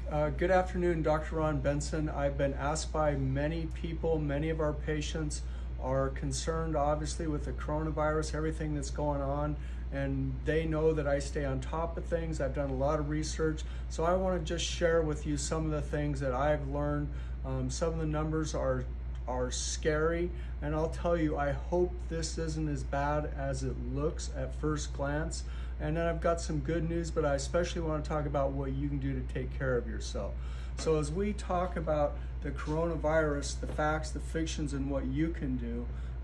Good afternoon, Dr. Ron Benson. I've been asked by many people, many of our patients are concerned obviously with the coronavirus, everything that's going on, and they know that I stay on top of things. I've done a lot of research, so I want to just share with you some of the things that I've learned. Some of the numbers are scary, and I'll tell you, I hope this isn't as bad as it looks at first glance. And then I've got some good news, but I especially want to talk about what you can do to take care of yourself. So as we talk about the coronavirus, the facts, the fictions, and what you can do,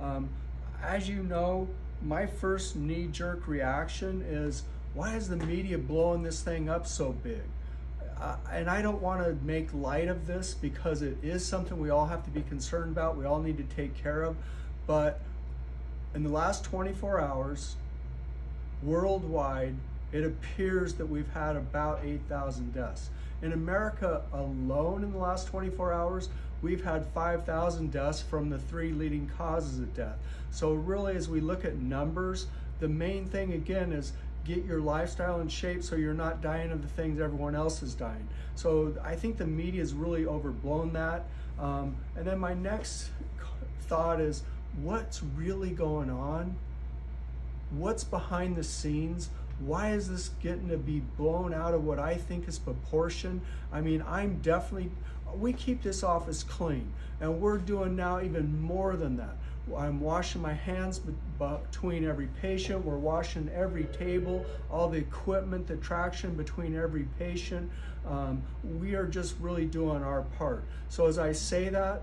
as you know, my first knee-jerk reaction is, why is the media blowing this thing up so big? And I don't want to make light of this because it is something we all have to be concerned about, we all need to take care of, but in the last 24 hours, worldwide, it appears that we've had about 8,000 deaths. In America alone in the last 24 hours, we've had 5,000 deaths from the 3 leading causes of death. So really, as we look at numbers, the main thing again is get your lifestyle in shape so you're not dying of the things everyone else is dying. So I think the media has really overblown that. And then my next thought is, what's really going on? What's behind the scenes? Why is this getting to be blown out of what I think is proportion? I mean, we keep this office clean, and we're doing now even more than that. I'm washing my hands between every patient. We're washing every table, all the equipment, the traction between every patient. We are just really doing our part. So as I say that,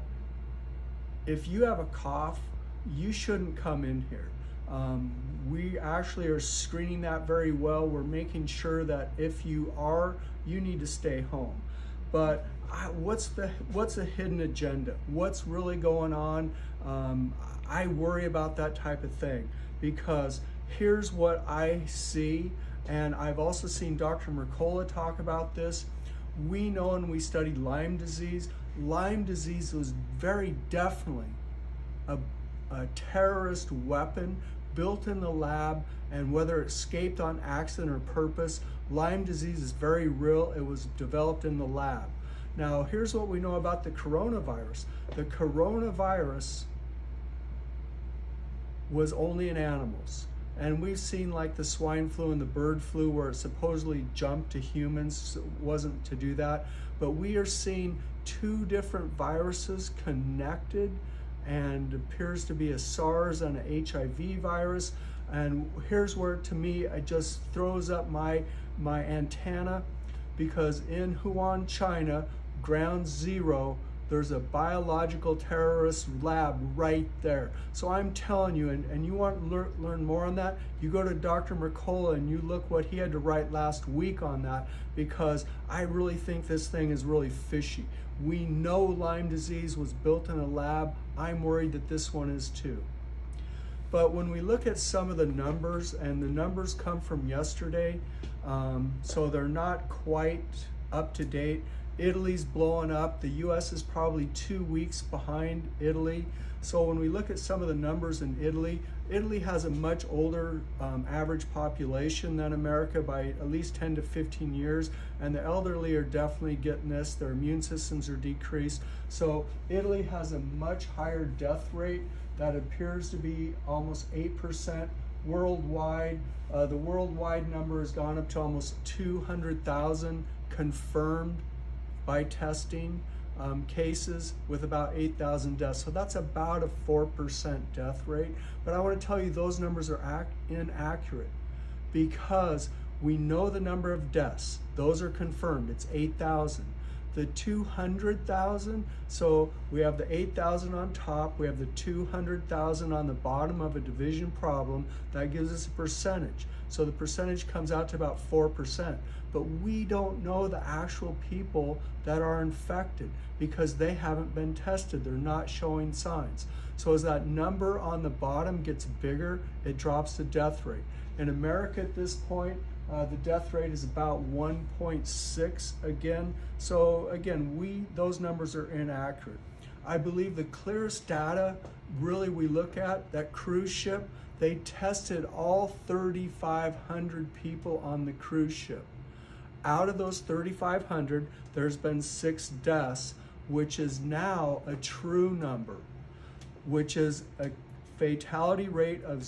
if you have a cough, you shouldn't come in here. We actually are screening that very well. We're making sure that if you are, you need to stay home. But what's a hidden agenda? What's really going on? I worry about that type of thing because here's what I see, and I've also seen Dr. Mercola talk about this. We know, and we studied Lyme disease. Lyme disease was very definitely a terrorist weapon built in the lab, and whether it escaped on accident or purpose, Lyme disease is very real. It was developed in the lab. Now, here's what we know about the coronavirus. The coronavirus was only in animals. And we've seen like the swine flu and the bird flu where it supposedly jumped to humans. It wasn't to do that. But we are seeing 2 different viruses connected, and appears to be a SARS and an HIV virus. And here's where, to me, it just throws up my antenna, because in Wuhan, China, ground zero, there's a biological terrorist lab right there. So I'm telling you, and you want to learn more on that, you go to Dr. Mercola and you look what he had to write last week on that, because I really think this thing is really fishy. We know Lyme disease was built in a lab. I'm worried that this one is too. But when we look at some of the numbers, and the numbers come from yesterday, so they're not quite up to date. Italy's blowing up. The US is probably 2 weeks behind Italy. So when we look at some of the numbers in Italy, Italy has a much older average population than America by at least 10 to 15 years. And the elderly are definitely getting this. Their immune systems are decreased. So Italy has a much higher death rate that appears to be almost 8% worldwide. The worldwide number has gone up to almost 200,000 confirmed by testing cases, with about 8,000 deaths. So that's about a 4% death rate. But I want to tell you, those numbers are inaccurate, because we know the number of deaths. Those are confirmed. It's 8,000. The 200,000, so we have the 8,000 on top, we have the 200,000 on the bottom of a division problem. That gives us a percentage. So the percentage comes out to about 4%. But we don't know the actual people that are infected because they haven't been tested. They're not showing signs. So as that number on the bottom gets bigger, it drops the death rate. In America at this point, the death rate is about 1.6 again. So again, those numbers are inaccurate. I believe the clearest data really we look at, that cruise ship, they tested all 3,500 people on the cruise ship. Out of those 3,500, there's been 6 deaths, which is now a true number, which is a fatality rate of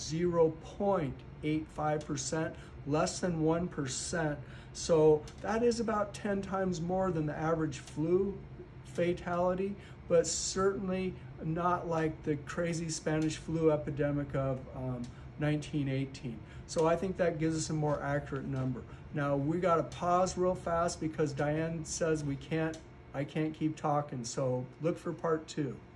0.85%, less than 1%. So that is about 10 times more than the average flu fatality, but certainly not like the crazy Spanish flu epidemic of 1918. So I think that gives us a more accurate number. Now we got to pause real fast because Diane says I can't keep talking. So look for part 2.